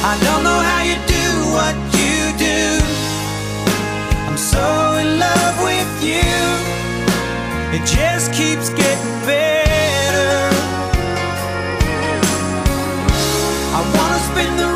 I don't know how you do what you do. I'm so in love with you. It just keeps getting better. I wanna spend the